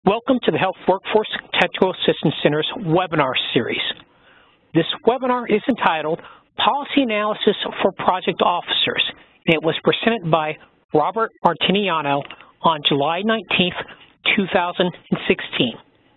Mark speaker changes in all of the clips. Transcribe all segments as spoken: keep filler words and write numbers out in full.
Speaker 1: Welcome to the Health Workforce Technical Assistance Center's webinar series. This webinar is entitled Policy Analysis for Project Officers, and it was presented by Robert Martiniano on July nineteenth, two thousand sixteen.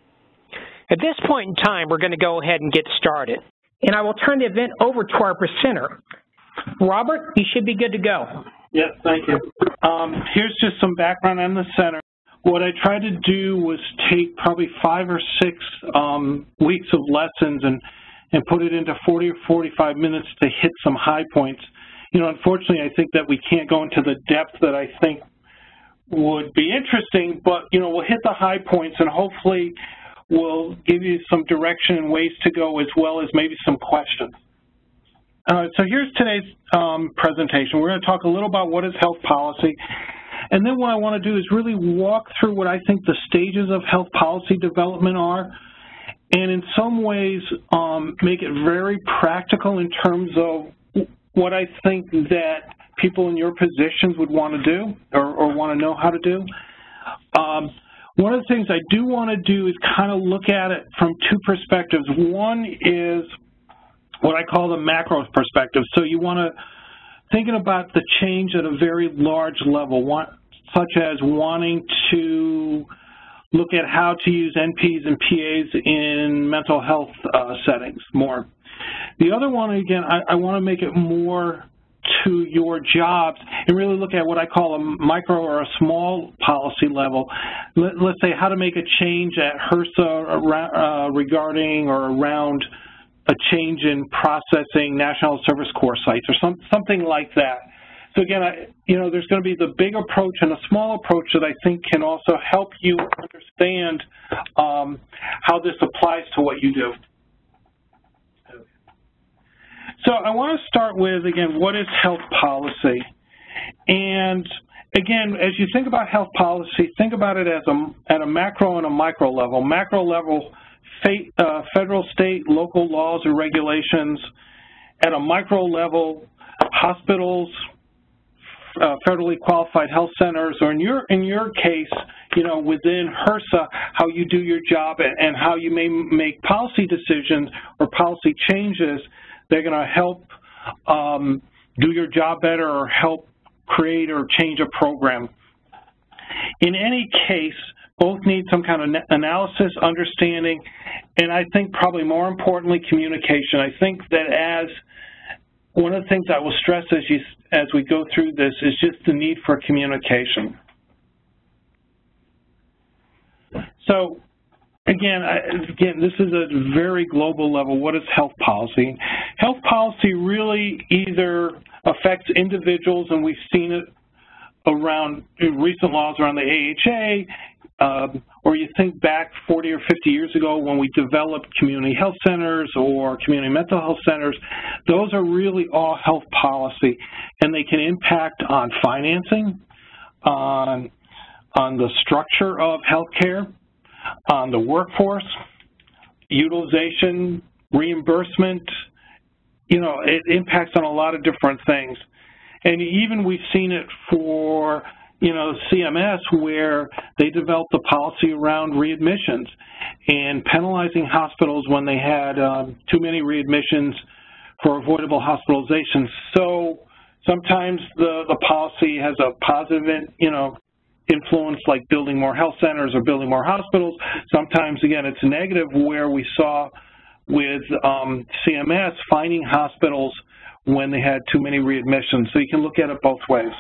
Speaker 1: At this point in time, we're going to go ahead and get started. And I will turn the event over to our presenter. Robert, you should be good to go.
Speaker 2: Yes, thank you. Um, here's just some background on the center. What I tried to do was take probably five or six um, weeks of lessons and, and put it into forty or forty-five minutes to hit some high points. You know, unfortunately, I think that we can't go into the depth that I think would be interesting, but, you know, we'll hit the high points and hopefully we'll give you some direction and ways to go as well as maybe some questions. Uh, so here's today's um, presentation. We're going to talk a little about what is health policy. And then what I want to do is really walk through what I think the stages of health policy development are, and in some ways um, make it very practical in terms of what I think that people in your positions would want to do or, or want to know how to do. Um, one of the things I do want to do is kind of look at it from two perspectives. One is what I call the macro perspective. So you want to thinking about the change at a very large level, want, such as wanting to look at how to use N Ps and P As in mental health uh, settings more. The other one, again, I, I want to make it more to your jobs and really look at what I call a micro or a small policy level. Let, let's say how to make a change at H R S A uh, regarding or around a change in processing National Service Corps sites or some, something like that. So again, I, you know, there's going to be the big approach and a small approach that I think can also help you understand um, how this applies to what you do. So I want to start with, again, what is health policy? And again, as you think about health policy, think about it as a, at a macro and a micro level. Macro level, Uh, federal, state, local laws or regulations. At a micro level, hospitals, uh, federally qualified health centers, or in your in your case, you know, within H R S A, how you do your job and, and how you may make policy decisions or policy changes. They're going to help um, do your job better or help create or change a program. In any case, both need some kind of analysis, understanding, and I think probably more importantly, communication. I think that as one of the things I will stress as, you, as we go through this is just the need for communication. So again, I, again, this is a very global level. What is health policy? Health policy really either affects individuals, and we've seen it around recent laws around the A H A, Um, or you think back forty or fifty years ago when we developed community health centers or community mental health centers. Those are really all health policy, and they can impact on financing, on, on the structure of healthcare, on the workforce, utilization, reimbursement. You know, it impacts on a lot of different things. And even we've seen it for you know, C M S, where they developed a policy around readmissions and penalizing hospitals when they had um, too many readmissions for avoidable hospitalizations. So sometimes the, the policy has a positive, you know, influence like building more health centers or building more hospitals. Sometimes, again, it's negative where we saw with um, C M S finding hospitals when they had too many readmissions. So you can look at it both ways.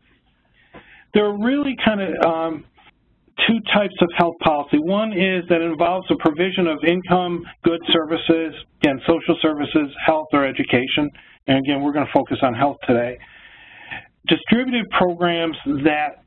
Speaker 2: There are really kind of um, two types of health policy. One is that involves the provision of income, goods, services, again, social services, health, or education. And again, we're going to focus on health today. Distributed programs that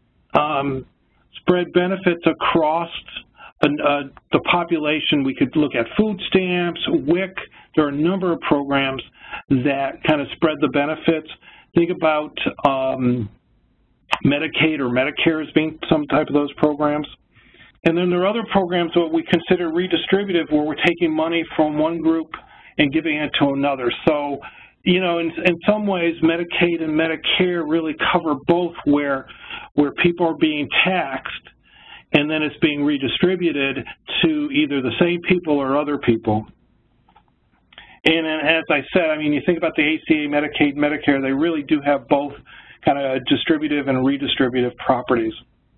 Speaker 2: um, spread benefits across a, uh, the population. We could look at food stamps, W I C. There are a number of programs that kind of spread the benefits. Think about um, Medicaid or Medicare as being some type of those programs. And then there are other programs that we consider redistributive, where we're taking money from one group and giving it to another. So, you know, in, in some ways, Medicaid and Medicare really cover both, where, where people are being taxed and then it's being redistributed to either the same people or other people. And as I said, I mean, you think about the A C A, Medicaid, Medicare, they really do have both kind of distributive and redistributive properties.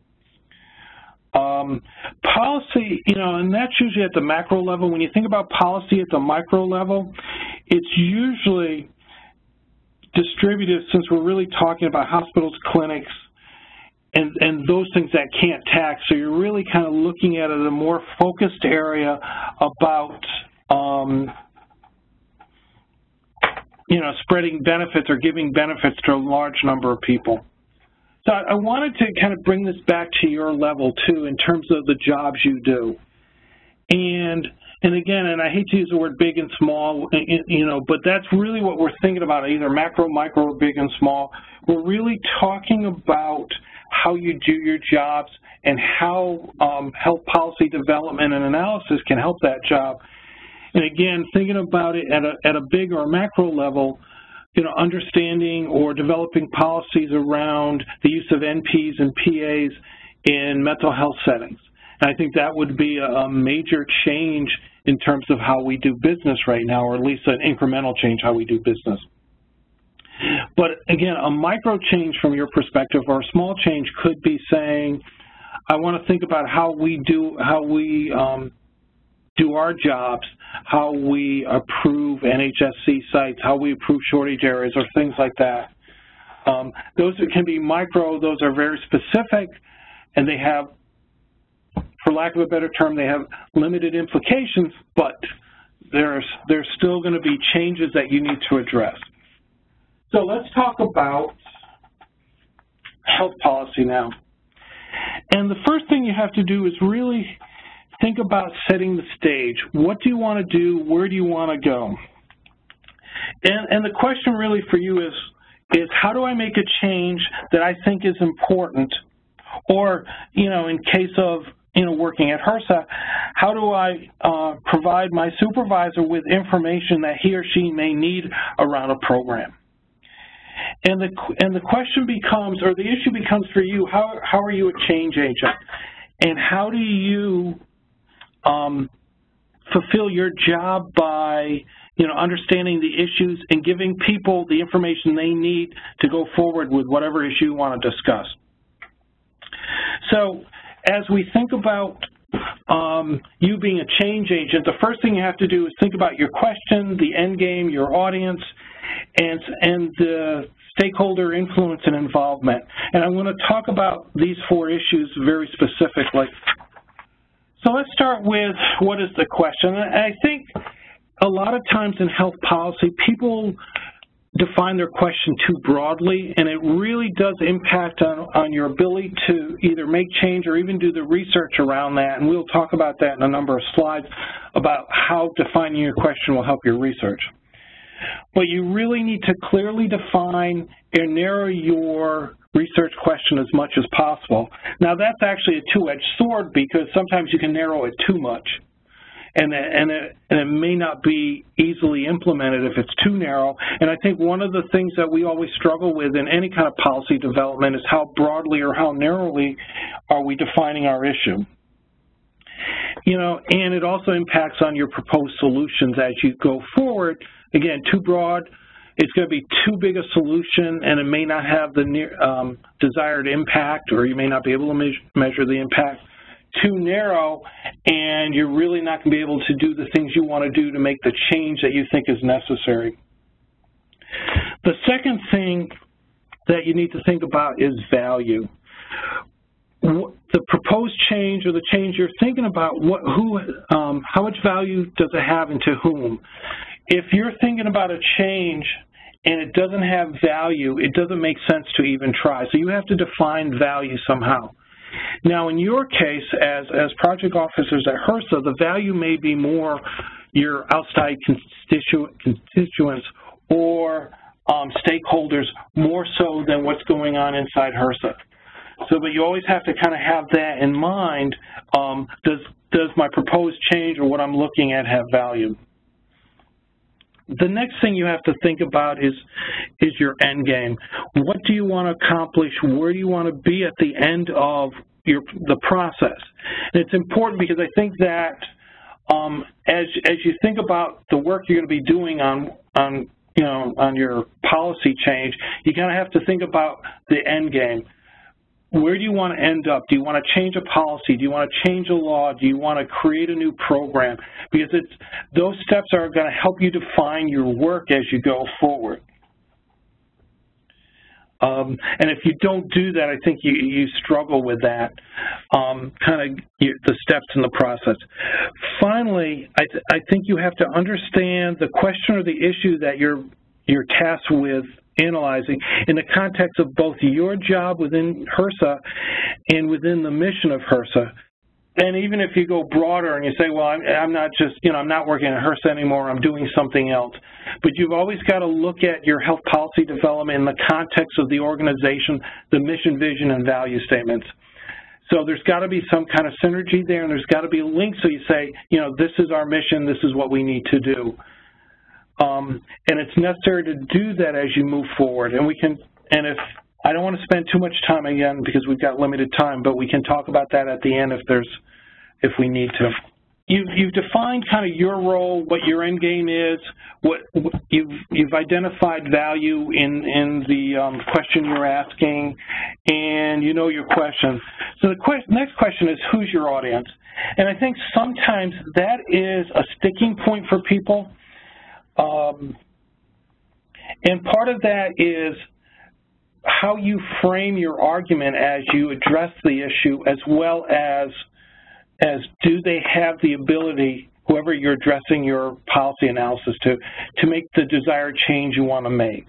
Speaker 2: Um, policy, you know, and that's usually at the macro level. When you think about policy at the micro level, it's usually distributive, since we're really talking about hospitals, clinics, and, and those things that can't tax. So you're really kind of looking at it in a more focused area about, um, you know, spreading benefits or giving benefits to a large number of people. So I wanted to kind of bring this back to your level, too, in terms of the jobs you do. And, and again, and I hate to use the word big and small, you know, but that's really what we're thinking about, either macro, micro, or big and small. We're really talking about how you do your jobs and how um, health policy development and analysis can help that job. And again, thinking about it at a, at a big or a macro level, you know, understanding or developing policies around the use of N Ps and P As in mental health settings. And I think that would be a, a major change in terms of how we do business right now, or at least an incremental change how we do business. But again, a micro change from your perspective, or a small change, could be saying, I want to think about how we do, how we um, do our jobs, how we approve N H S C sites, how we approve shortage areas, or things like that. Um, those can be micro, those are very specific, and they have, for lack of a better term, they have limited implications, but there's, there's still going to be changes that you need to address. So let's talk about health policy now. And the first thing you have to do is really think about setting the stage. What do you want to do? Where do you want to go? And, and the question really for you is, is how do I make a change that I think is important? Or, you know, in case of, you know, working at H R S A, how do I uh, provide my supervisor with information that he or she may need around a program? And the, and the question becomes, or the issue becomes for you, how, how are you a change agent? And how do you Um, fulfill your job by, you know, understanding the issues and giving people the information they need to go forward with whatever issue you want to discuss. So as we think about um, you being a change agent, the first thing you have to do is think about your question, the end game, your audience, and, and the stakeholder influence and involvement. And I'm going to talk about these four issues very specifically. So let's start with, what is the question? And I think a lot of times in health policy, people define their question too broadly, and it really does impact on, on your ability to either make change or even do the research around that. And we'll talk about that in a number of slides about how defining your question will help your research. But you really need to clearly define and narrow your research question as much as possible. Now that's actually a two-edged sword, because sometimes you can narrow it too much, and, and, it, and it may not be easily implemented if it's too narrow. And I think one of the things that we always struggle with in any kind of policy development is how broadly or how narrowly are we defining our issue. You know, and it also impacts on your proposed solutions as you go forward. Again, too broad, it's going to be too big a solution, and it may not have the near, um, desired impact, or you may not be able to me measure the impact. Too narrow, and you're really not going to be able to do the things you want to do to make the change that you think is necessary. The second thing that you need to think about is value. The proposed change, or the change you're thinking about, what, who, um, how much value does it have, and to whom? If you're thinking about a change and it doesn't have value, it doesn't make sense to even try. So you have to define value somehow. Now, in your case, as, as project officers at H R S A, the value may be more your outside constitu constituents or um, stakeholders, more so than what's going on inside H R S A. So, but you always have to kind of have that in mind. Um, does, does my proposed change or what I'm looking at have value? The next thing you have to think about is, is your end game. What do you want to accomplish? Where do you want to be at the end of your the process. And it's important because I think that um, as as you think about the work you're going to be doing on on you know on your policy change, you kind of have to think about the end game. Where do you want to end up? Do you want to change a policy? Do you want to change a law? Do you want to create a new program? Because it's those steps are going to help you define your work as you go forward. Um, and if you don't do that, I think you, you struggle with that, um, kind of the steps in the process. Finally, I, th I think you have to understand the question or the issue that you're, you're tasked with analyzing in the context of both your job within H R S A and within the mission of H R S A. And even if you go broader and you say, well, I'm, I'm not just, you know, I'm not working at H R S A anymore, I'm doing something else. But you've always got to look at your health policy development in the context of the organization, the mission, vision, and value statements. So there's got to be some kind of synergy there, and there's got to be a link so you say, you know, this is our mission, this is what we need to do. Um, and it's necessary to do that as you move forward. And we can, and if, I don't want to spend too much time again because we've got limited time, but we can talk about that at the end if there's, if we need to. You've, you've defined kind of your role, what your end game is, what, what you've, you've identified value in, in the um, question you're asking, and you know your question. So the que next question is, who's your audience? And I think sometimes that is a sticking point for people. Um, and part of that is how you frame your argument as you address the issue, as well as as do they have the ability, whoever you're addressing your policy analysis to, to make the desired change you want to make.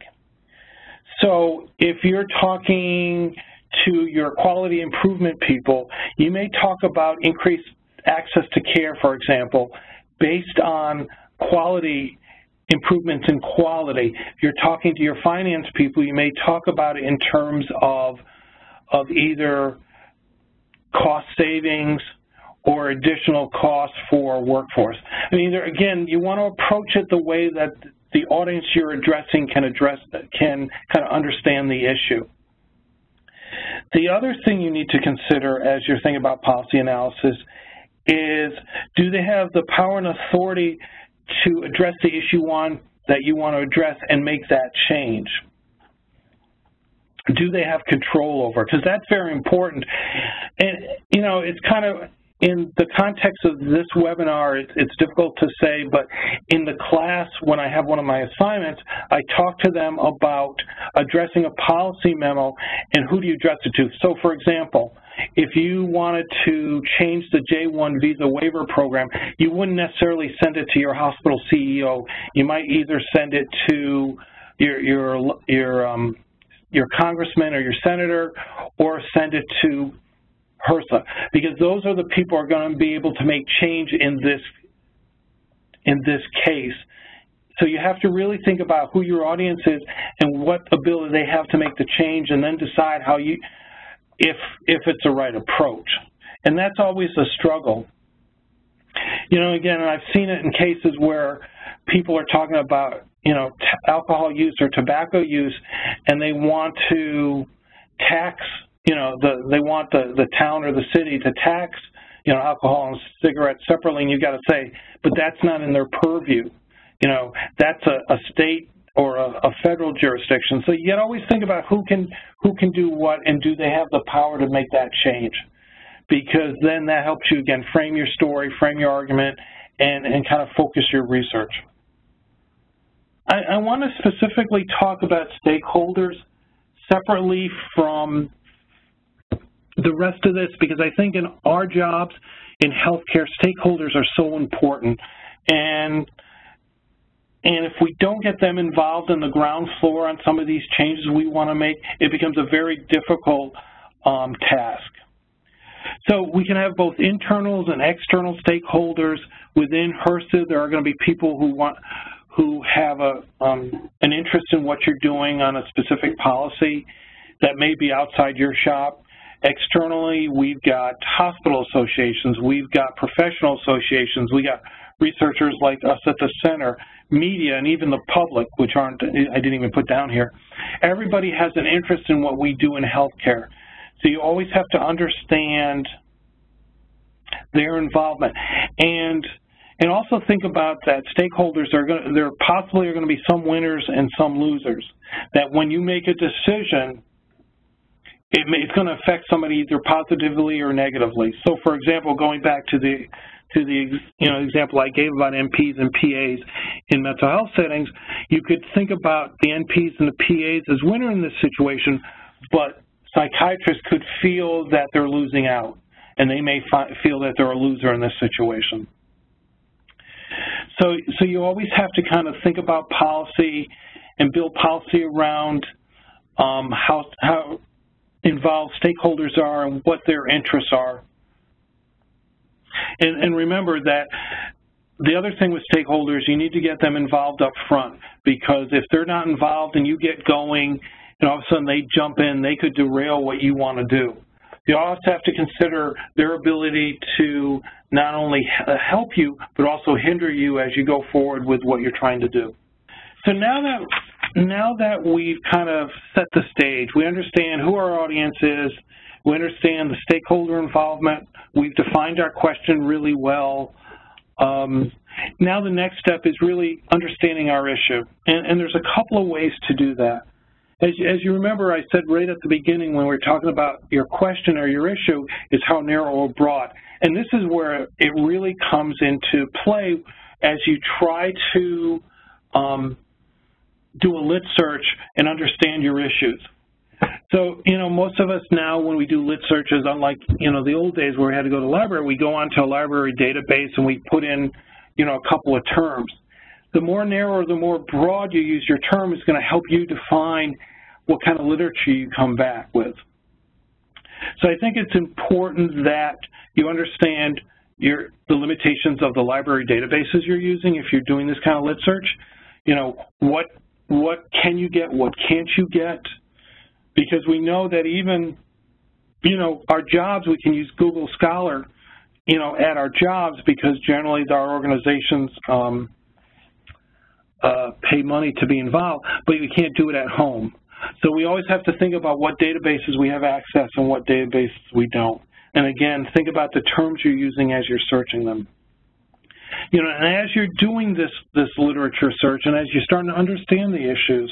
Speaker 2: So if you're talking to your quality improvement people, you may talk about increased access to care, for example, based on quality improvements in quality. If you're talking to your finance people, you may talk about it in terms of, of either cost savings or additional costs for workforce. I mean, there, again, you want to approach it the way that the audience you're addressing can address, can kind of understand the issue. The other thing you need to consider as you're thinking about policy analysis is, do they have the power and authority to address the issue one that you want to address and make that change? Do they have control over it? Because that's very important. And, you know, it's kind of, in the context of this webinar, it, it's difficult to say, but in the class, when I have one of my assignments, I talk to them about addressing a policy memo and who do you address it to. So, for example, if you wanted to change the J one visa waiver program, you wouldn't necessarily send it to your hospital C E O. You might either send it to your your your um, your congressman or your senator, or send it to H R S A, because those are the people who are going to be able to make change in this in this case. So you have to really think about who your audience is and what ability they have to make the change, and then decide how you, if if it's the right approach. And that's always a struggle. You know, again, I've seen it in cases where people are talking about, you know, t alcohol use or tobacco use, and they want to tax, you know, the, they want the, the town or the city to tax, you know, alcohol and cigarettes separately, and you've got to say, but that's not in their purview. You know, that's a, a state or a, a federal jurisdiction. So you got to always think about who can, who can do what, and do they have the power to make that change? Because then that helps you, again, frame your story, frame your argument, and, and kind of focus your research. I, I want to specifically talk about stakeholders separately from the rest of this, because I think in our jobs in healthcare, stakeholders are so important, and and if we don't get them involved in the ground floor on some of these changes we want to make, it becomes a very difficult um, task. So we can have both internals and external stakeholders within H R S A. There are going to be people who want who have a um, an interest in what you're doing on a specific policy that may be outside your shop. Externally, we've got hospital associations, we've got professional associations, we got researchers like us at the center, media, and even the public, which aren't, I didn't even put down here. Everybody has an interest in what we do in healthcare. So you always have to understand their involvement. And and also think about that stakeholders are going to, there possibly are going to be some winners and some losers. That when you make a decision, it may, it's going to affect somebody either positively or negatively. So for example, going back to the to the you know example I gave about N Ps and P As in mental health settings, you could think about the N Ps and the P As as winner in this situation, but psychiatrists could feel that they're losing out, and they may feel that they're a loser in this situation. So, so you always have to kind of think about policy and build policy around um, how, how involved stakeholders are and what their interests are. And, and remember that the other thing with stakeholders, you need to get them involved up front, because if they're not involved and you get going and all of a sudden they jump in, they could derail what you want to do. You also have to consider their ability to not only help you, but also hinder you as you go forward with what you're trying to do. So now that, now that we've kind of set the stage, we understand who our audience is, we understand the stakeholder involvement, we've defined our question really well. Um, now the next step is really understanding our issue, and, and there's a couple of ways to do that. As, as you remember, I said right at the beginning when we were talking about your question or your issue is how narrow or broad. And this is where it really comes into play as you try to um, do a lit search and understand your issues. So, you know, most of us now when we do lit searches, unlike, you know, the old days where we had to go to the library, we go onto a library database and we put in, you know, a couple of terms. The more narrow or the more broad you use your term is going to help you define what kind of literature you come back with. So I think it's important that you understand your, the limitations of the library databases you're using if you're doing this kind of lit search. You know, what, what can you get, what can't you get? Because we know that even, you know, our jobs, we can use Google Scholar, you know, at our jobs because generally our organizations um, Uh, pay money to be involved, but you can't do it at home. So we always have to think about what databases we have access and what databases we don't. And again, think about the terms you're using as you're searching them. You know, and as you're doing this, this literature search and as you're starting to understand the issues,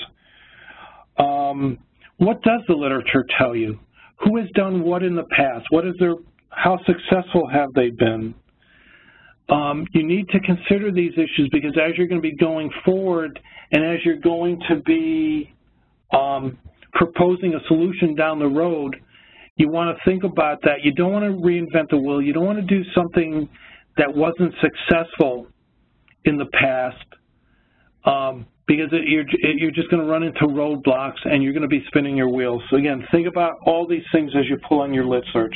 Speaker 2: um, what does the literature tell you? Who has done what in the past? What is their, how successful have they been? Um, you need to consider these issues because as you're going to be going forward and as you're going to be um, proposing a solution down the road, you want to think about that. You don't want to reinvent the wheel. You don't want to do something that wasn't successful in the past um, because it, you're, it, you're just going to run into roadblocks and you're going to be spinning your wheels. So again, think about all these things as you pull on your lit search.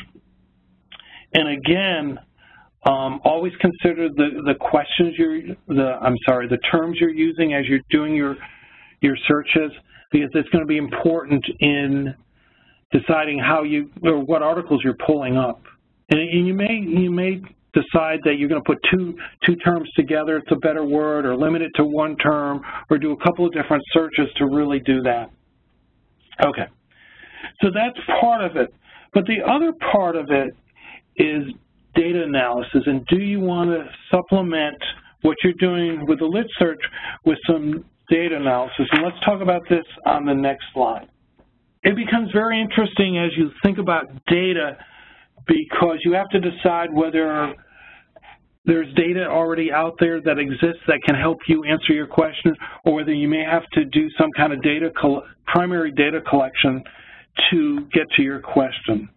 Speaker 2: And again, Um, always consider the, the questions you're, the, I'm sorry, the terms you're using as you're doing your, your searches because it's going to be important in deciding how you, or what articles you're pulling up. And you may, you may decide that you're going to put two, two terms together, it's a better word, or limit it to one term, or do a couple of different searches to really do that. Okay, so that's part of it. But the other part of it is data analysis, and do you want to supplement what you're doing with the lit search with some data analysis? And let's talk about this on the next slide. It becomes very interesting as you think about data because you have to decide whether there's data already out there that exists that can help you answer your question or whether you may have to do some kind of data, primary data collection to get to your question.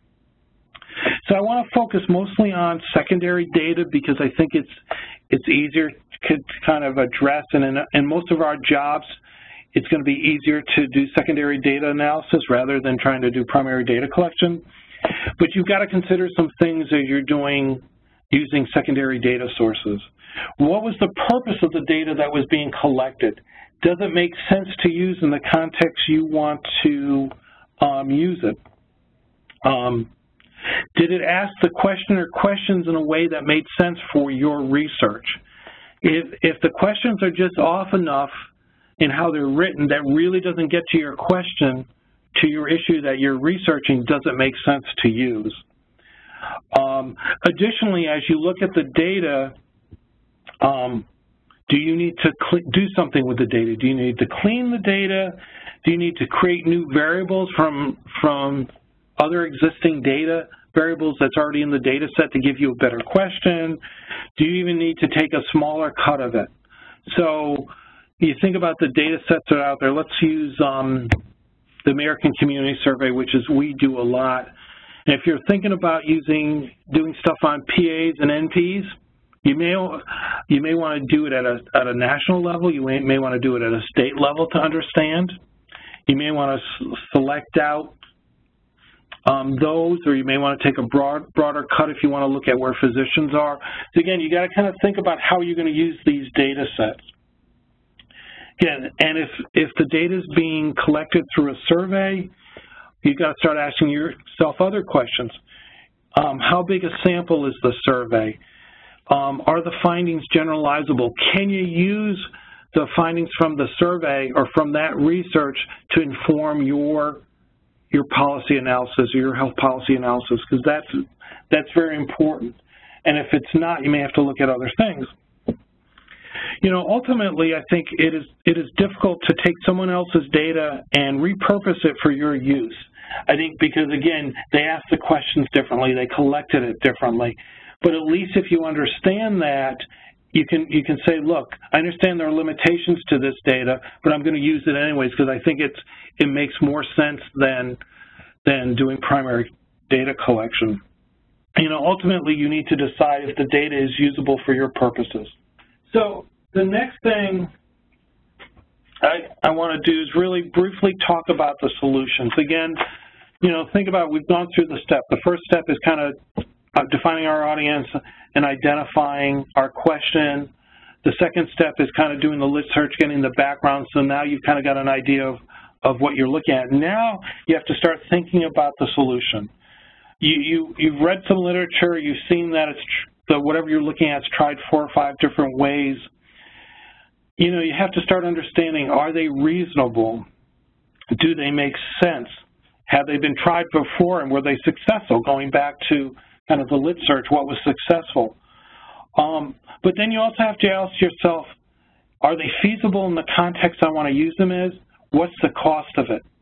Speaker 2: So I want to focus mostly on secondary data because I think it's it's easier to kind of address, and in, in most of our jobs, it's going to be easier to do secondary data analysis rather than trying to do primary data collection. But you've got to consider some things as you're doing using secondary data sources. What was the purpose of the data that was being collected? Does it make sense to use in the context you want to um, use it? Um, Did it ask the question or questions in a way that made sense for your research? If, if the questions are just off enough in how they're written that really doesn't get to your question, to your issue that you're researching doesn't make sense to use. Um, additionally, as you look at the data, um, do you need to do something with the data? Do you need to clean the data? Do you need to create new variables from, from other existing data, variables that's already in the data set to give you a better question? Do you even need to take a smaller cut of it? So you think about the data sets that are out there. Let's use um, the American Community Survey, which is we do a lot. And if you're thinking about using doing stuff on P As and N Ps, you may you may want to do it at a at a national level. You may, may want to do it at a state level to understand. You may want to select out um, those, or you may want to take a broad broader cut if you want to look at where physicians are. So again, you got to kind of think about how you're going to use these data sets. Again, and if if the data is being collected through a survey, you've got to start asking yourself other questions. Um, how big a sample is the survey? Um, are the findings generalizable? Can you use the findings from the survey or from that research to inform your your policy analysis or your health policy analysis? Because that's that's very important. And if it's not, you may have to look at other things. You know, ultimately, I think it is it is difficult to take someone else's data and repurpose it for your use. I think because, again, they asked the questions differently, they collected it differently. But at least if you understand that, you can you can say, look, I understand there are limitations to this data, but I'm going to use it anyways because I think it's it makes more sense than than doing primary data collection. You know, ultimately, you need to decide if the data is usable for your purposes. So the next thing I, I want to do is really briefly talk about the solutions. Again, you know, think about, we've gone through the step. The first step is kind of uh, defining our audience and identifying our question. The second step is kind of doing the lit search, getting the background, so now you've kind of got an idea of, of what you're looking at. Now you have to start thinking about the solution. You, you, you've read some literature, you've seen that it's the whatever you're looking at is tried four or five different ways. You know, you have to start understanding, are they reasonable? Do they make sense? Have they been tried before and were they successful? Going back to kind of the lit search, what was successful? Um, but then you also have to ask yourself, are they feasible in the context I want to use them as? What's the cost of it?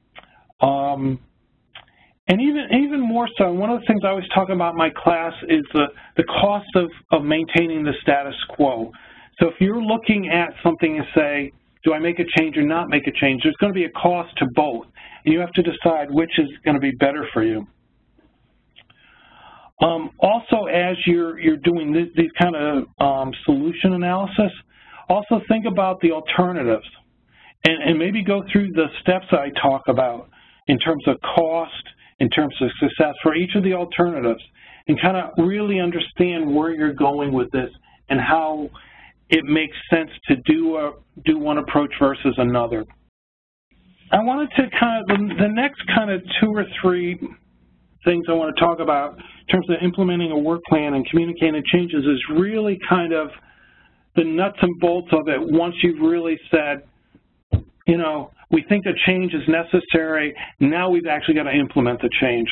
Speaker 2: Um, And even even more so, one of the things I always talk about in my class is the, the cost of, of maintaining the status quo. So if you're looking at something and say, do I make a change or not make a change, there's going to be a cost to both. And you have to decide which is going to be better for you. Um, also, as you're, you're doing this, these kind of um, solution analysis, also think about the alternatives. And, and maybe go through the steps I talk about in terms of cost, in terms of success for each of the alternatives, and kind of really understand where you're going with this and how it makes sense to do a, do one approach versus another. I wanted to kind of, the, the next kind of two or three things I want to talk about in terms of implementing a work plan and communicating changes is really kind of the nuts and bolts of it once you've really said, you know, we think a change is necessary, now we've actually got to implement the change.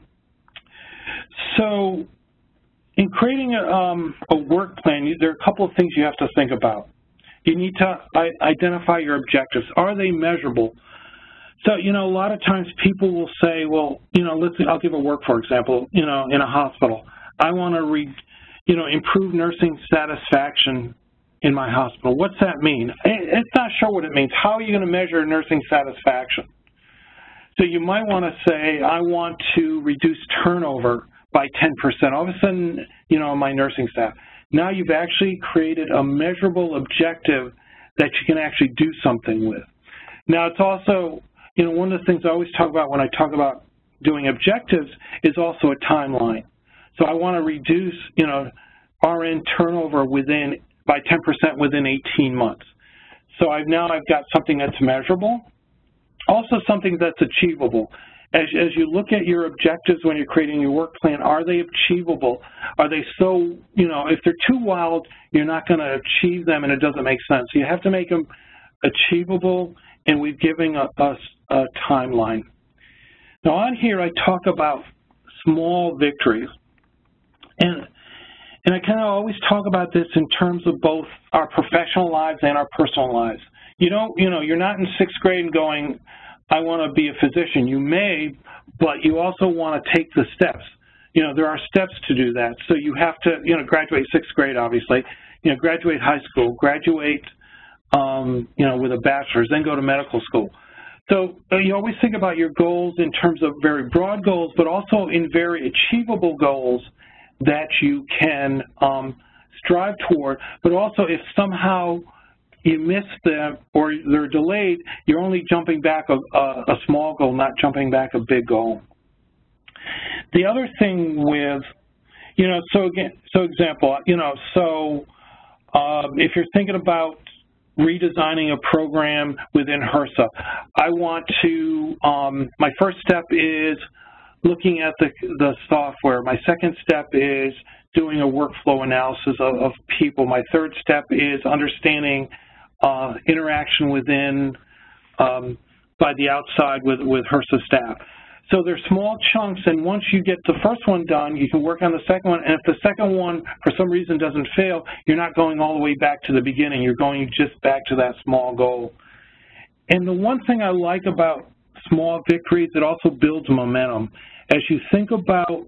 Speaker 2: So in creating a, um, a work plan, there are a couple of things you have to think about. You need to identify your objectives. Are they measurable? So, you know, a lot of times people will say, well, you know, let's, I'll give a work, for example, you know, in a hospital. I want to, re, you know, improve nursing satisfaction in my hospital. What's that mean? It's not sure what it means. How are you going to measure nursing satisfaction? So you might want to say, I want to reduce turnover by ten percent. All of a sudden, you know, my nursing staff. Now you've actually created a measurable objective that you can actually do something with. Now it's also, you know, one of the things I always talk about when I talk about doing objectives is also a timeline. So I want to reduce, you know, R N turnover within by ten percent within eighteen months. So I've now I've got something that's measurable, also something that's achievable. As, as you look at your objectives when you're creating your work plan, are they achievable? Are they so, you know, if they're too wild, you're not going to achieve them and it doesn't make sense. You have to make them achievable, and we've given a, a, a timeline. Now on here I talk about small victories, and and I kind of always talk about this in terms of both our professional lives and our personal lives. You don't, you know, you're not in sixth grade and going, I want to be a physician. You may, but you also want to take the steps. You know, there are steps to do that. So you have to, you know, graduate sixth grade, obviously. You know, graduate high school, graduate, um, you know, with a bachelor's, then go to medical school. So uh, you always think about your goals in terms of very broad goals, but also in very achievable goals that you can um, strive toward. But also if somehow you miss them or they're delayed, you're only jumping back a, a, a small goal, not jumping back a big goal. The other thing with, you know, so again, so example, you know, so uh, if you're thinking about redesigning a program within H R S A, I want to, um, my first step is looking at the, the software. My second step is doing a workflow analysis of, of people. My third step is understanding uh, interaction within, um, by the outside with, with H R S A staff. So they're small chunks, and once you get the first one done, you can work on the second one, and if the second one for some reason doesn't fail, you're not going all the way back to the beginning. You're going just back to that small goal. And the one thing I like about small victories, it also builds momentum. As you think about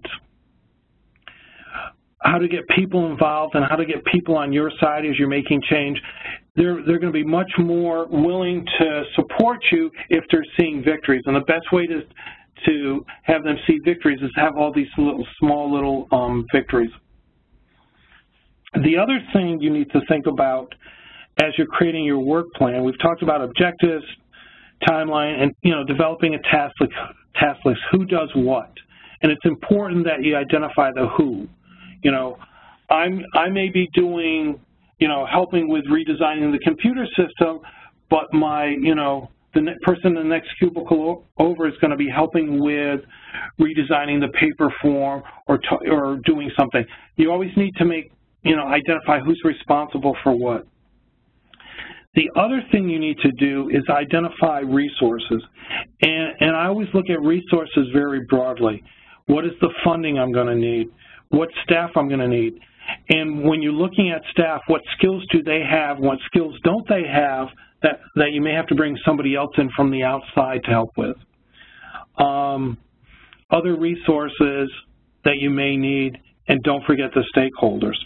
Speaker 2: how to get people involved and how to get people on your side as you're making change, they're, they're going to be much more willing to support you if they're seeing victories. And the best way to to have them see victories is have all these little, small little um, victories. The other thing you need to think about as you're creating your work plan, we've talked about objectives, timeline, and you know, developing a task list, task list, who does what. And it's important that you identify the who. You know, I'm, I may be doing, you know, helping with redesigning the computer system, but my, you know, the person in the next cubicle over is going to be helping with redesigning the paper form or, t or doing something. You always need to make, you know, identify who's responsible for what. The other thing you need to do is identify resources. And, and I always look at resources very broadly. What is the funding I'm going to need? What staff I'm going to need? And when you're looking at staff, what skills do they have? What skills don't they have that, that you may have to bring somebody else in from the outside to help with? Um, other resources that you may need, and don't forget the stakeholders.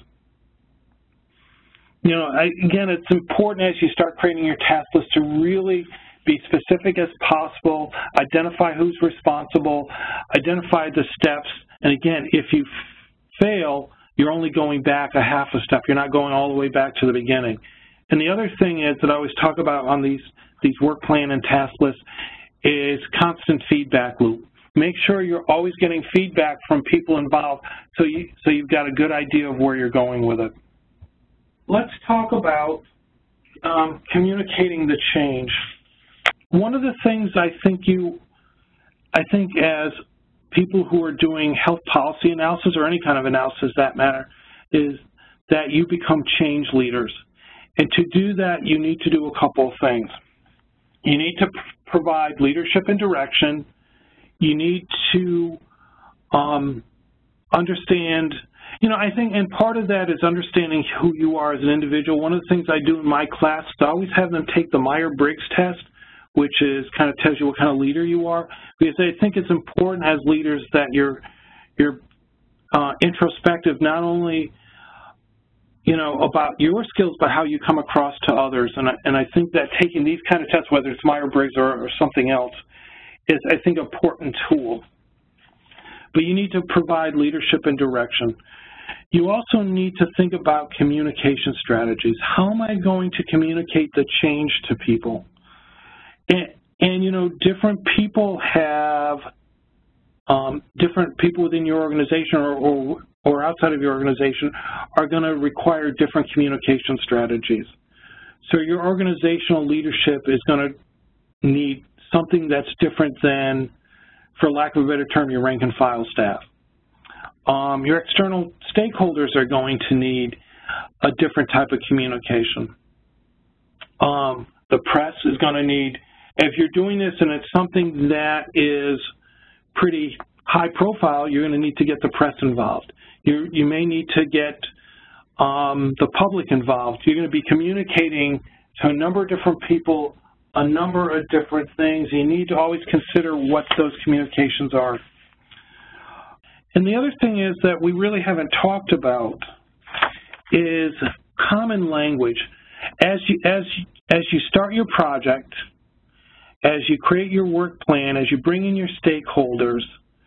Speaker 2: You know, I, again, it's important as you start creating your task list to really be specific as possible, identify who's responsible, identify the steps, and again, if you fail, you're only going back a half a step. You're not going all the way back to the beginning. And the other thing is that I always talk about on these, these work plan and task lists is constant feedback loop. Make sure you're always getting feedback from people involved so, you, so you've got a good idea of where you're going with it. Let's talk about um, communicating the change. One of the things I think you, I think as people who are doing health policy analysis or any kind of analysis that matter is that you become change leaders. And to do that, you need to do a couple of things. You need to provide leadership and direction. You need to um, understand, you know, I think, and part of that is understanding who you are as an individual. One of the things I do in my class is I always have them take the Myers-Briggs test, which is kind of tells you what kind of leader you are, because I think it's important as leaders that you're, you're uh, introspective, not only, you know, about your skills, but how you come across to others. And I, and I think that taking these kind of tests, whether it's Myers-Briggs or, or something else, is, I think, an important tool. But you need to provide leadership and direction. You also need to think about communication strategies. How am I going to communicate the change to people? And, and you know, different people have, um, different people within your organization or, or, or outside of your organization are going to require different communication strategies. So your organizational leadership is going to need something that's different than, for lack of a better term, your rank and file staff. Um, your external stakeholders are going to need a different type of communication. Um, the press is going to need, if you're doing this and it's something that is pretty high profile, you're going to need to get the press involved. You, you may need to get um, the public involved. You're going to be communicating to a number of different people, a number of different things. You need to always consider what those communications are. And the other thing is that we really haven't talked about is common language. As you, as, as you start your project, as you create your work plan, as you bring in your stakeholders,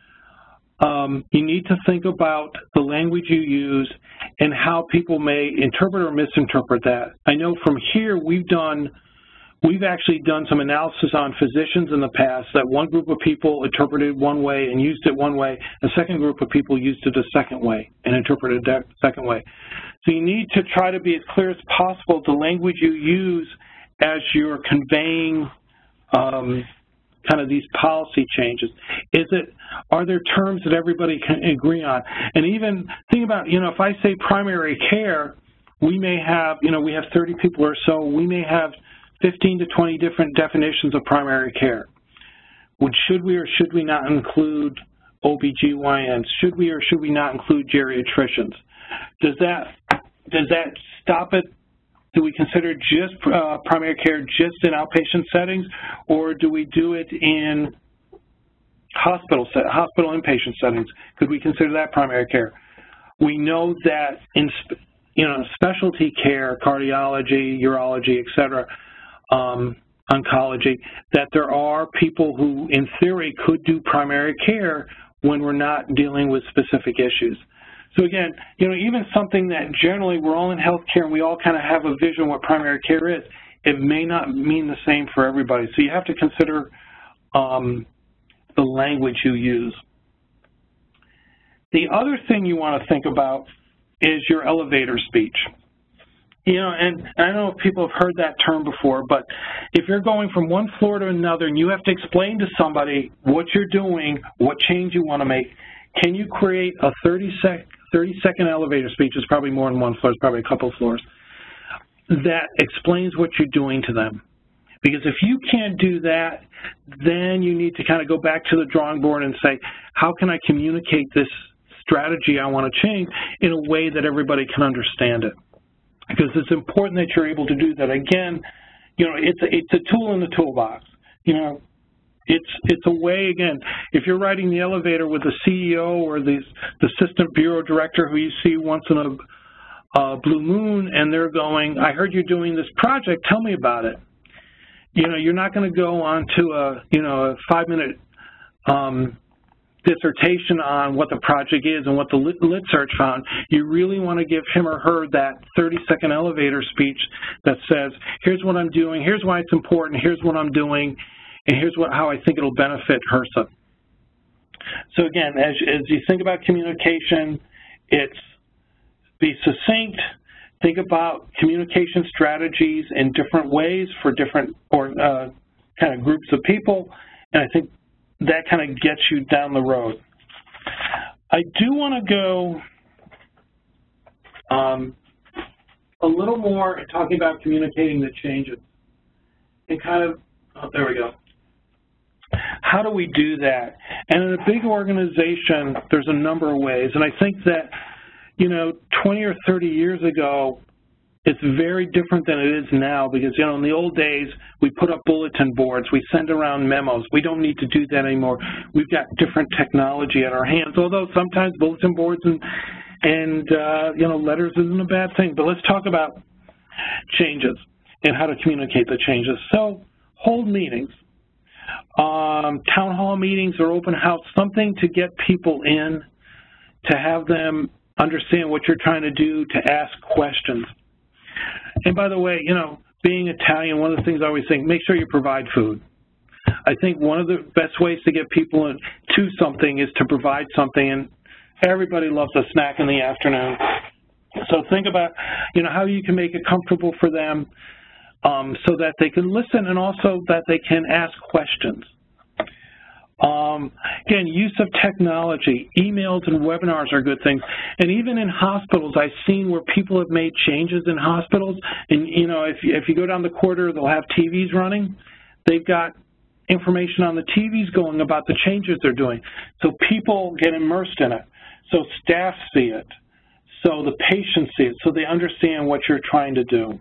Speaker 2: um, you need to think about the language you use and how people may interpret or misinterpret that. I know from here we've done We've actually done some analysis on physicians in the past that one group of people interpreted one way and used it one way, a second group of people used it a second way and interpreted it a second way. So you need to try to be as clear as possible the language you use as you're conveying um, kind of these policy changes. Is it, are there terms that everybody can agree on? And even think about, you know, if I say primary care, we may have, you know, we have thirty people or so, we may have fifteen to twenty different definitions of primary care. Would, should we or should we not include O B G Y Ns? Should we or should we not include geriatricians? Does that, does that stop it? Do we consider just uh, primary care just in outpatient settings, or do we do it in hospital, set, hospital inpatient settings? Could we consider that primary care? We know that in you know, specialty care, cardiology, urology, et cetera, Um, oncology, that there are people who, in theory, could do primary care when we're not dealing with specific issues. So again, you know, even something that generally we're all in healthcare and we all kind of have a vision of what primary care is, it may not mean the same for everybody. So you have to consider um, the language you use. The other thing you want to think about is your elevator speech. You know, and I don't know if people have heard that term before, but if you're going from one floor to another and you have to explain to somebody what you're doing, what change you want to make, can you create a thirty second elevator speech? It's probably more than one floor, it's probably a couple of floors, that explains what you're doing to them. Because if you can't do that, then you need to kind of go back to the drawing board and say, how can I communicate this strategy I want to change in a way that everybody can understand it? Because it's important that you're able to do that. Again, you know, it's a, it's a tool in the toolbox. You know, it's it's a way, again, if you're riding the elevator with the C E O or the, the assistant bureau director who you see once in a, a blue moon, and they're going, I heard you're doing this project, tell me about it. You know, you're not going to go on to a, you know, a five-minute um, dissertation on what the project is and what the lit, lit search found. You really want to give him or her that thirty second elevator speech that says, here's what I'm doing, here's why it's important, here's what I'm doing, and here's what, how I think it'll benefit H R S A. So again, as, as you think about communication, it's be succinct, think about communication strategies in different ways for different or uh, kind of groups of people, and I think that kind of gets you down the road. I do want to go um, a little more in talking about communicating the changes. And kind of, oh, there we go. How do we do that? And in a big organization, there's a number of ways. And I think that, you know, twenty or thirty years ago, it's very different than it is now because, you know, in the old days, we put up bulletin boards, we send around memos. We don't need to do that anymore. We've got different technology at our hands, although sometimes bulletin boards and, and uh, you know, letters isn't a bad thing. But let's talk about changes and how to communicate the changes. So hold meetings, um, town hall meetings or open house, something to get people in, to have them understand what you're trying to do, to ask questions. And by the way, you know, being Italian, one of the things I always think, make sure you provide food. I think one of the best ways to get people in, to something is to provide something, and everybody loves a snack in the afternoon. So think about, you know, how you can make it comfortable for them um, so that they can listen and also that they can ask questions. Um, again, use of technology, emails and webinars are good things. And even in hospitals, I've seen where people have made changes in hospitals. And, you know, if you, if you go down the corridor, they'll have T Vs running. They've got information on the T Vs going about the changes they're doing. So people get immersed in it. So staff see it. So the patients see it. So they understand what you're trying to do.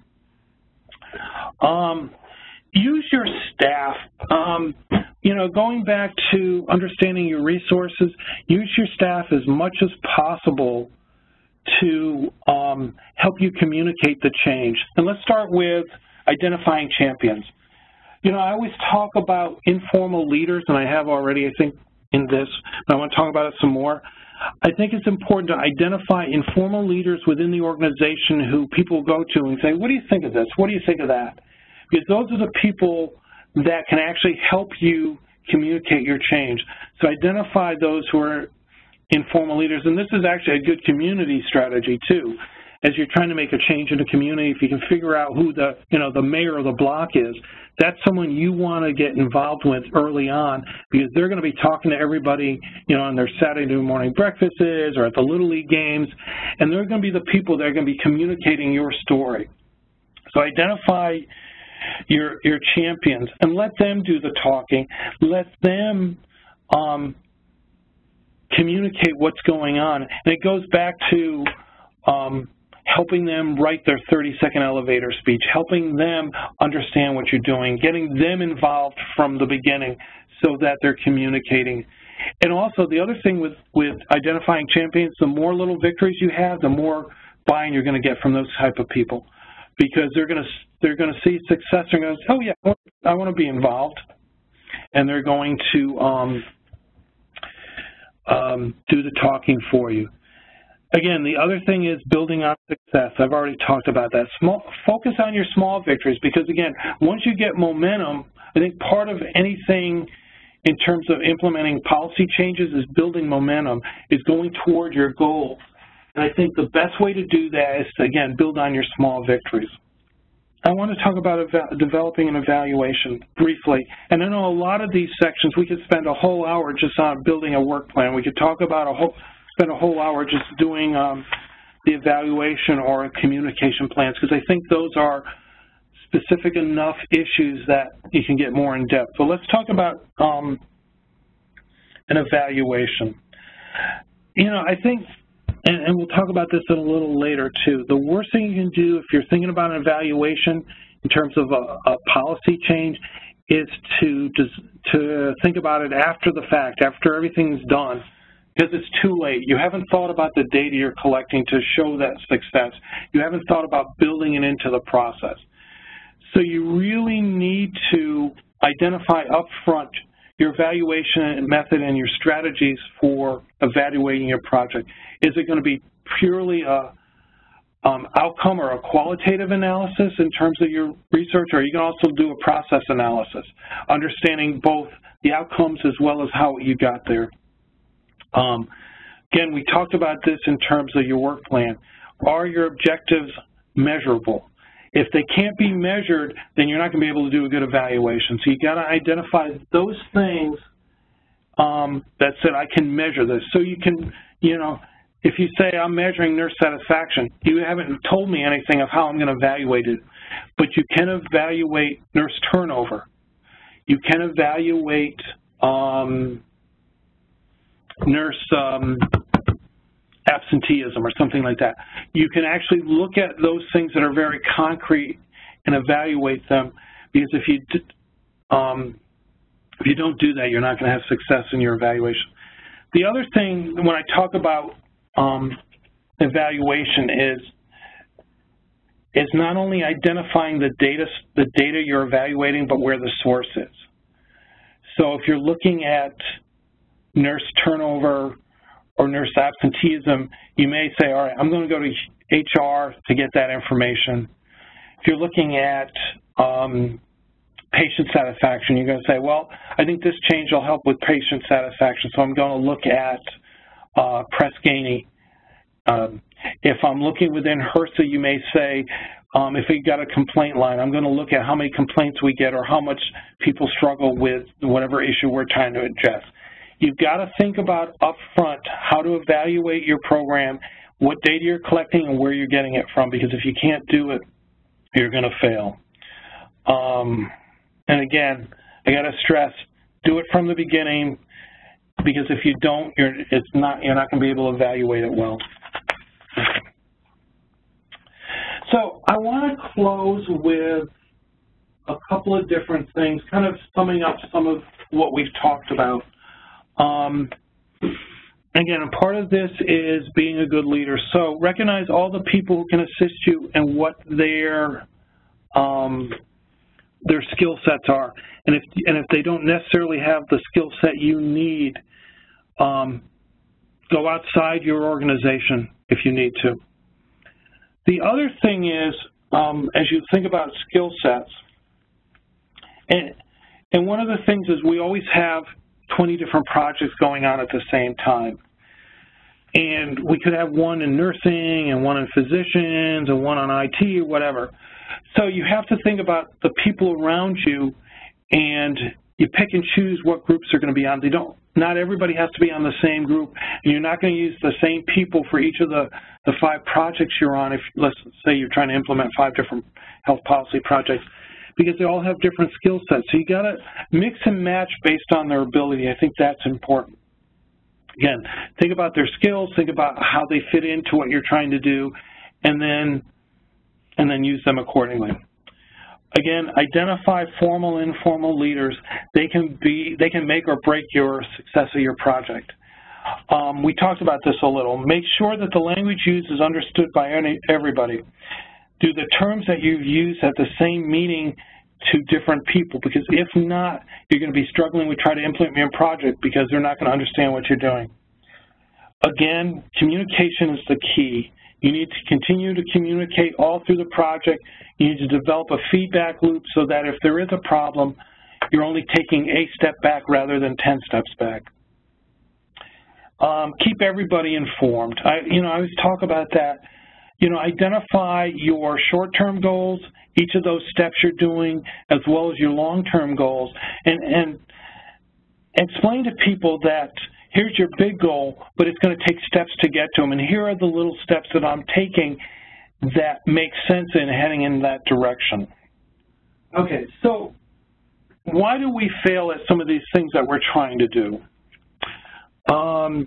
Speaker 2: Um, use your staff. Um, you know, going back to understanding your resources, use your staff as much as possible to um, help you communicate the change. And let's start with identifying champions. You know, I always talk about informal leaders, and I have already, I think, in this, but I want to talk about it some more. I think it's important to identify informal leaders within the organization who people go to and say, what do you think of this? What do you think of that? Because those are the people that can actually help you communicate your change. So identify those who are informal leaders, and this is actually a good community strategy too. As you're trying to make a change in the community, if you can figure out who the, you know, the mayor of the block is, that's someone you want to get involved with early on, because they're going to be talking to everybody, you know, on their Saturday morning breakfasts or at the Little League games, and they're going to be the people that are going to be communicating your story. So identify your, your champions and let them do the talking. Let them um, communicate what's going on. And it goes back to um, helping them write their thirty second elevator speech, helping them understand what you're doing, getting them involved from the beginning so that they're communicating. And also the other thing with, with identifying champions, the more little victories you have, the more buy-in you're going to get from those type of people, because they're going to they're going to see success and go, oh yeah, I want to be involved, and they're going to um, um, do the talking for you. Again, the other thing is building on success. I've already talked about that. Small, focus on your small victories, because again, once you get momentum, I think part of anything in terms of implementing policy changes is building momentum, is going toward your goals. And I think the best way to do that is to, again, build on your small victories. I want to talk about developing an evaluation briefly. And I know a lot of these sections, we could spend a whole hour just on building a work plan. We could talk about a whole, spend a whole hour just doing um, the evaluation or communication plans, because I think those are specific enough issues that you can get more in depth. So let's talk about um, an evaluation. You know, I think, and, and we'll talk about this a little later too, the worst thing you can do if you're thinking about an evaluation in terms of a, a policy change is to, to think about it after the fact, after everything's done, because it's too late. You haven't thought about the data you're collecting to show that success. You haven't thought about building it into the process. So you really need to identify upfront your evaluation method and your strategies for evaluating your project. Is it going to be purely a um, outcome or a qualitative analysis in terms of your research, or are you going to also do a process analysis, understanding both the outcomes as well as how you got there? Um, again, we talked about this in terms of your work plan. Are your objectives measurable? If they can't be measured, then you're not going to be able to do a good evaluation. So you got to identify those things um, that said, I can measure this. So you can, you know, if you say I'm measuring nurse satisfaction, you haven't told me anything of how I'm going to evaluate it. But you can evaluate nurse turnover. You can evaluate um, nurse um, absenteeism or something like that. You can actually look at those things that are very concrete and evaluate them, because if you um, if you don't do that, you're not going to have success in your evaluation. The other thing when I talk about um, evaluation is is not only identifying the data the data you're evaluating, but where the source is. So if you're looking at nurse turnover or nurse absenteeism, you may say, all right, I'm going to go to H R to get that information. If you're looking at um, patient satisfaction, you're going to say, well, I think this change will help with patient satisfaction, so I'm going to look at uh, Press Ganey. Um, if I'm looking within H R S A, you may say, um, if we got a complaint line, I'm going to look at how many complaints we get or how much people struggle with whatever issue we're trying to address. You've got to think about up front how to evaluate your program, what data you're collecting, and where you're getting it from, because if you can't do it, you're going to fail. Um, and again, I got to stress, do it from the beginning, because if you don't, you're, it's not, you're not going to be able to evaluate it well. So I want to close with a couple of different things, kind of summing up some of what we've talked about. Um, again, a part of this is being a good leader. So recognize all the people who can assist you and what their um, their skill sets are. And if, and if they don't necessarily have the skill set you need, um, go outside your organization if you need to. The other thing is, um, as you think about skill sets, and, and one of the things is we always have twenty different projects going on at the same time. And we could have one in nursing and one in physicians and one on I T or whatever. So you have to think about the people around you, and you pick and choose what groups are going to be on. They don't, not everybody has to be on the same group, and you're not going to use the same people for each of the, the five projects you're on if, let's say, you're trying to implement five different health policy projects, because they all have different skill sets. So you got to mix and match based on their ability. I think that's important. Again, think about their skills, think about how they fit into what you're trying to do, and then and then use them accordingly. Again, identify formal and informal leaders. They can be they can make or break your success of your project. Um, we talked about this a little. Make sure that the language used is understood by any, everybody. Do the terms that you use have the same meaning to different people? Because if not, you're going to be struggling with trying to implement your project because they're not going to understand what you're doing. Again, communication is the key. You need to continue to communicate all through the project. You need to develop a feedback loop so that if there is a problem, you're only taking a step back rather than ten steps back. Um, keep everybody informed. I, you know, I always talk about that. You know, identify your short-term goals, each of those steps you're doing, as well as your long-term goals, and, and explain to people that here's your big goal, but it's going to take steps to get to them, and here are the little steps that I'm taking that make sense in heading in that direction. Okay, so why do we fail at some of these things that we're trying to do? Um,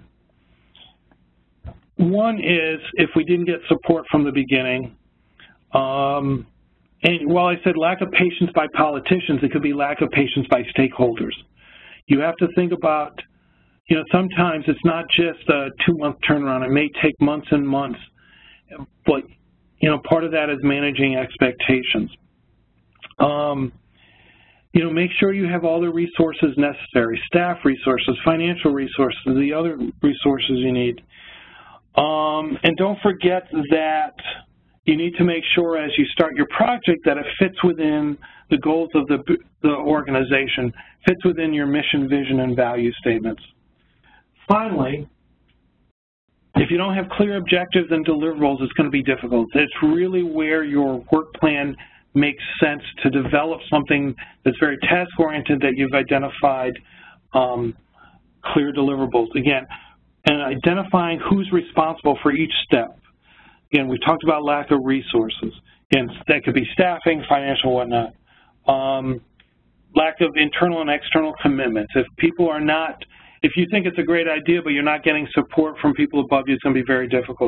Speaker 2: one is if we didn't get support from the beginning. Um, and while I said lack of patience by politicians, it could be lack of patience by stakeholders. You have to think about, you know, sometimes it's not just a two-month turnaround. It may take months and months. But, you know, part of that is managing expectations. Um, you know, make sure you have all the resources necessary, staff resources, financial resources, the other resources you need. Um, and don't forget that you need to make sure as you start your project that it fits within the goals of the, the organization, fits within your mission, vision, and value statements. Finally, if you don't have clear objectives and deliverables, it's going to be difficult. It's really where your work plan makes sense to develop something that's very task-oriented, that you've identified um, clear deliverables. Again, and identifying who's responsible for each step. Again, we talked about lack of resources. Again, that could be staffing, financial, whatnot. Um, lack of internal and external commitments. If people are not, if you think it's a great idea but you're not getting support from people above you, it's going to be very difficult.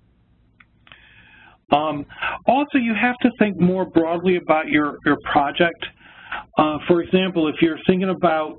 Speaker 2: Um, also, you have to think more broadly about your, your project. Uh, for example, if you're thinking about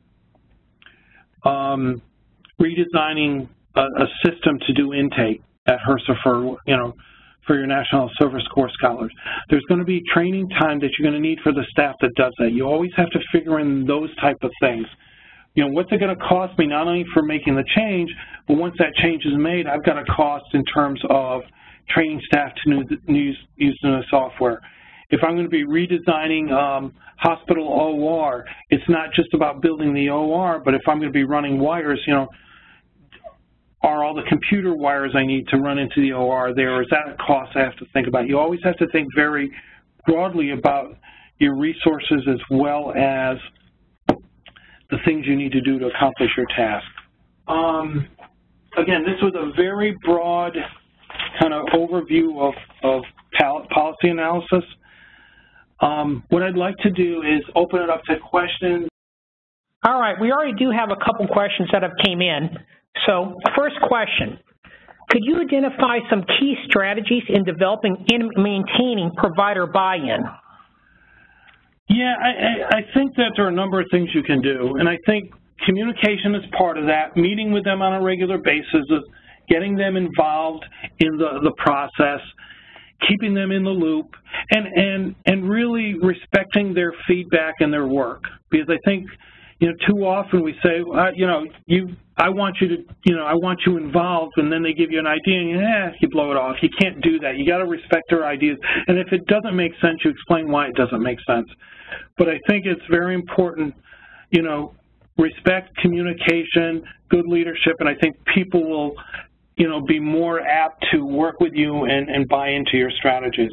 Speaker 2: um, redesigning a, a system to do intake at H R S A for, you know, for your National Silver Score Scholars, there's going to be training time that you're going to need for the staff that does that. You always have to figure in those type of things. You know, what's it going to cost me not only for making the change, but once that change is made, I've got a cost in terms of training staff to use, use the software. If I'm going to be redesigning um, hospital O R, it's not just about building the O R, but if I'm going to be running wires, you know, are all the computer wires I need to run into the O R there, or is that a cost I have to think about? You always have to think very broadly about your resources as well as the things you need to do to accomplish your task. Um, again, this was a very broad kind of overview of, of policy analysis. Um, what I'd like to do is open it up to questions.
Speaker 1: All right, we already do have a couple questions that have came in. So, first question, could you identify some key strategies in developing and maintaining provider buy-in?
Speaker 2: Yeah, I, I, I think that there are a number of things you can do, and I think communication is part of that, meeting with them on a regular basis, getting them involved in the, the process, keeping them in the loop, and, and, and really respecting their feedback and their work. Because I think, you know, too often we say, uh, you know, you, I want you to, you know, I want you involved, and then they give you an idea, and eh, you blow it off. You can't do that. You got to respect their ideas, and if it doesn't make sense, you explain why it doesn't make sense. But I think it's very important, you know, respect, communication, good leadership, and I think people will, you know, be more apt to work with you and, and buy into your strategies.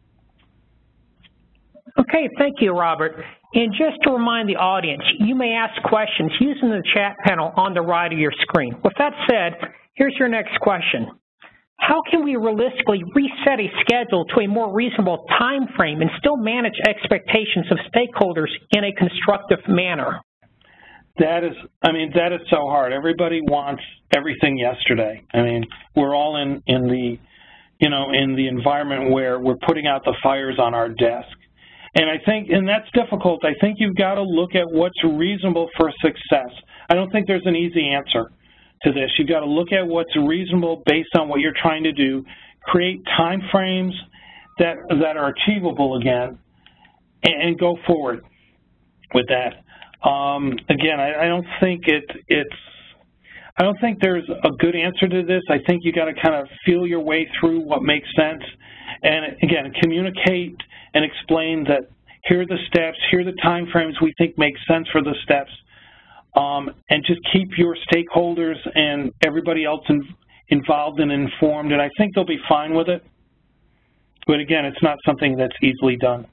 Speaker 1: Okay, thank you, Robert. And just to remind the audience, you may ask questions using the chat panel on the right of your screen. With that said, here's your next question. How can we realistically reset a schedule to a more reasonable time frame and still manage expectations of stakeholders in a constructive manner?
Speaker 2: That is, I mean, that is so hard. Everybody wants everything yesterday. I mean, we're all in, in the, you know, in the environment where we're putting out the fires on our desk. And I think, and that's difficult. I think you've got to look at what's reasonable for success. I don't think there's an easy answer to this. You've got to look at what's reasonable based on what you're trying to do, create time frames that, that are achievable again, and, and go forward with that. Um, again, I, I don't think it, it's, I don't think there's a good answer to this. I think you got to kind of feel your way through what makes sense. And again, communicate and explain that here are the steps, here are the time frames we think make sense for the steps, um, and just keep your stakeholders and everybody else in, involved and informed, and I think they'll be fine with it. But again, it's not something that's easily done.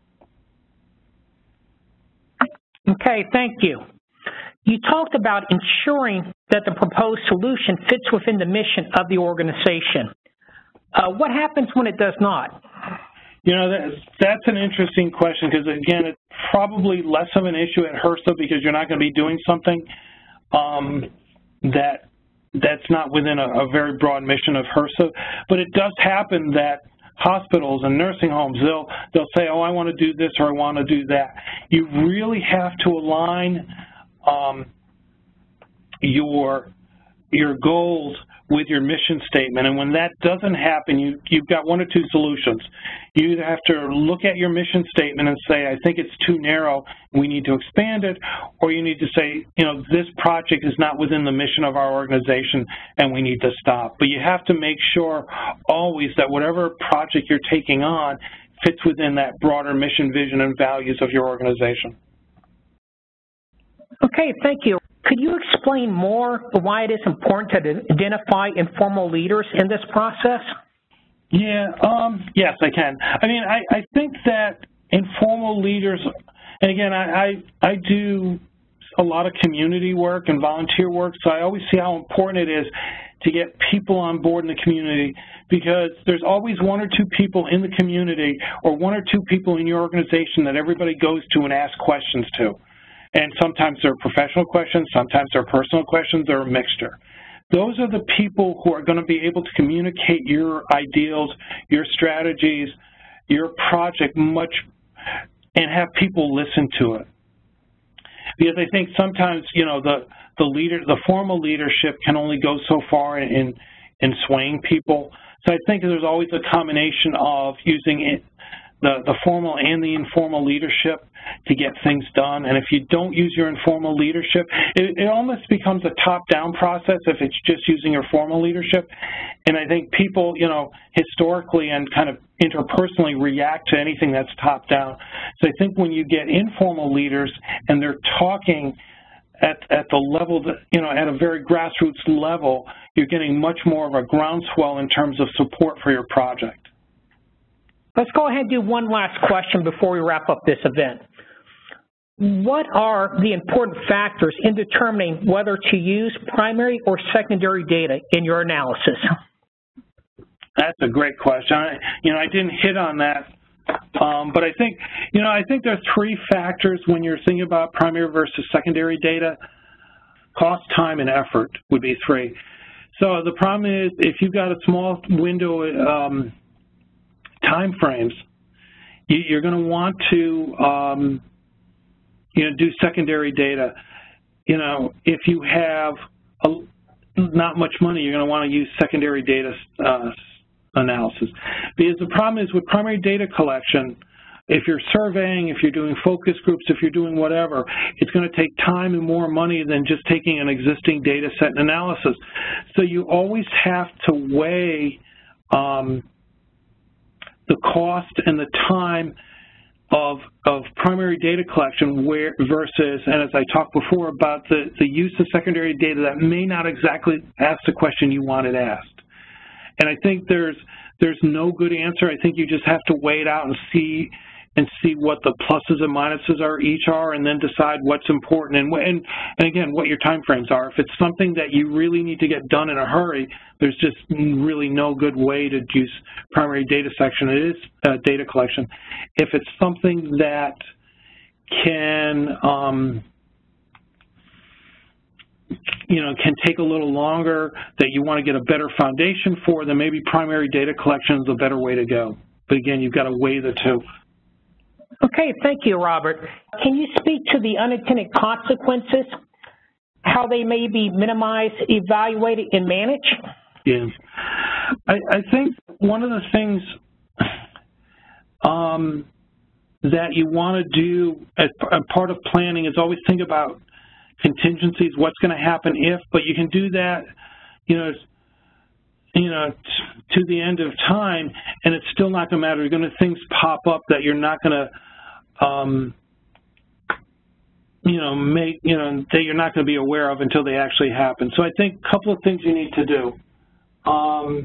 Speaker 1: Okay, thank you. You talked about ensuring that the proposed solution fits within the mission of the organization. Uh, what happens when it does not?
Speaker 2: You know, that, that's an interesting question because, again, it's probably less of an issue at H R S A because you're not going to be doing something um, that that's not within a, a very broad mission of H R S A. But it does happen that hospitals and nursing homes, they'll, they'll say, oh, I want to do this or I want to do that. You really have to align um, your, your goals with your mission statement, and when that doesn't happen, you, you've got one or two solutions. You either have to look at your mission statement and say, I think it's too narrow, we need to expand it, or you need to say, you know, this project is not within the mission of our organization and we need to stop. But you have to make sure always that whatever project you're taking on fits within that broader mission, vision, and values of your organization.
Speaker 1: Okay, thank you. Could you explain more why it is important to identify informal leaders in this process?
Speaker 2: Yeah, um, yes, I can. I mean, I, I think that informal leaders, and again, I, I, I do a lot of community work and volunteer work, so I always see how important it is to get people on board in the community because there's always one or two people in the community or one or two people in your organization that everybody goes to and asks questions to. And sometimes they're professional questions, sometimes they're personal questions, they're a mixture. Those are the people who are going to be able to communicate your ideals, your strategies, your project much, and have people listen to it. Because I think sometimes, you know, the, the leader, the formal leadership can only go so far in, in swaying people. So I think there's always a combination of using it, The, the formal and the informal leadership to get things done. And if you don't use your informal leadership, it, it almost becomes a top-down process if it's just using your formal leadership. And I think people, you know, historically and kind of interpersonally react to anything that's top-down. So I think when you get informal leaders and they're talking at, at the level that, you know, at a very grassroots level, you're getting much more of a groundswell in terms of support for your project.
Speaker 1: Let's go ahead and do one last question before we wrap up this event. What are the important factors in determining whether to use primary or secondary data in your analysis?
Speaker 2: That's a great question. I, you know, I didn't hit on that Um, but I think, you know, I think there are three factors when you're thinking about primary versus secondary data. Cost, time, and effort would be three. So the problem is if you've got a small window um, time frames, you, you're going to want to, um, you know, do secondary data. You know, if you have a, not much money, you're going to want to use secondary data uh, analysis. Because the problem is with primary data collection, if you're surveying, if you're doing focus groups, if you're doing whatever, it's going to take time and more money than just taking an existing data set and analysis. So you always have to weigh um, the cost and the time of, of primary data collection where, versus, and as I talked before, about the, the use of secondary data that may not exactly ask the question you wanted asked. And I think there's, there's no good answer. I think you just have to weigh it out and see and see what the pluses and minuses are each are, and then decide what's important and, and, and again, what your time frames are. If it's something that you really need to get done in a hurry, there's just really no good way to use primary data section. It is uh, data collection. If it's something that can, um, you know, can take a little longer, that you want to get a better foundation for, then maybe primary data collection is a better way to go. But again, you've got to weigh the two.
Speaker 1: Okay, thank you, Robert. Can you speak to the unintended consequences, how they may be minimized, evaluated, and managed?
Speaker 2: Yeah. I, I think one of the things um, that you want to do as part of planning is always think about contingencies, what's going to happen if, but you can do that, you know, you know, to the end of time, and it's still not going to matter. You're going to things pop up that you're not going to, um, you know, make, you know, that you're not going to be aware of until they actually happen. So I think a couple of things you need to do. Um,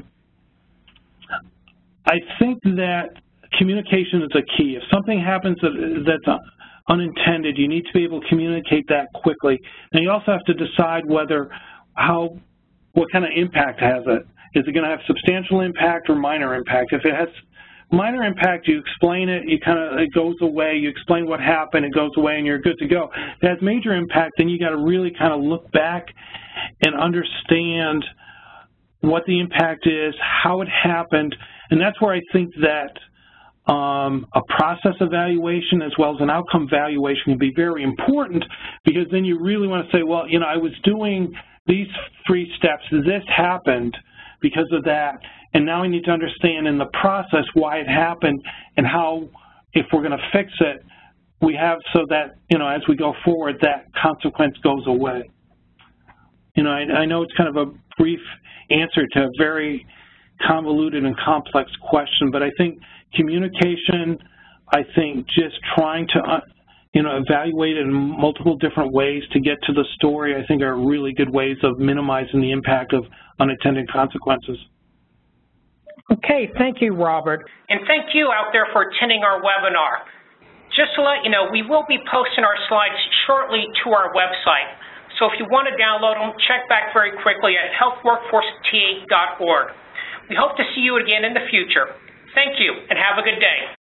Speaker 2: I think that communication is a key. If something happens that, that's unintended, you need to be able to communicate that quickly. And you also have to decide whether, how, what kind of impact has it. Is it going to have substantial impact or minor impact? If it has minor impact, you explain it, you kind of, it goes away, you explain what happened, it goes away, and you're good to go. If it has major impact, then you got to really kind of look back and understand what the impact is, how it happened, and that's where I think that um, a process evaluation as well as an outcome evaluation can be very important, because then you really want to say, well, you know, I was doing these three steps, this happened because of that, and now I need to understand in the process why it happened and how, if we're going to fix it, we have so that, you know, as we go forward, that consequence goes away. You know, I, I know it's kind of a brief answer to a very convoluted and complex question, but I think communication, I think just trying to, uh, you know, evaluate it in multiple different ways to get to the story, I think are really good ways of minimizing the impact of unintended consequences.
Speaker 1: Okay, thank you, Robert.
Speaker 3: And thank you out there for attending our webinar. Just to let you know, we will be posting our slides shortly to our website. So if you want to download them, check back very quickly at health workforce T A dot org. We hope to see you again in the future. Thank you, and have a good day.